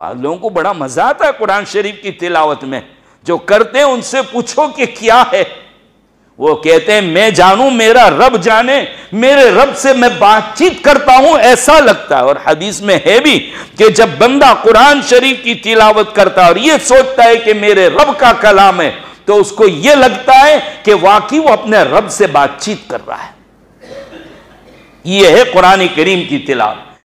लोगों को बड़ा मजा आता है कुरान शरीफ की तिलावत में। जो करते हैं उनसे पूछो कि क्या है, वो कहते हैं मैं जानूं मेरा रब जाने, मेरे रब से मैं बातचीत करता हूं ऐसा लगता है। और हदीस में है भी कि जब बंदा कुरान शरीफ की तिलावत करता है और ये सोचता है कि मेरे रब का कलाम है, तो उसको यह लगता है कि वाकई वो अपने रब से बातचीत कर रहा है। यह है कुरान करीम की तिलावत।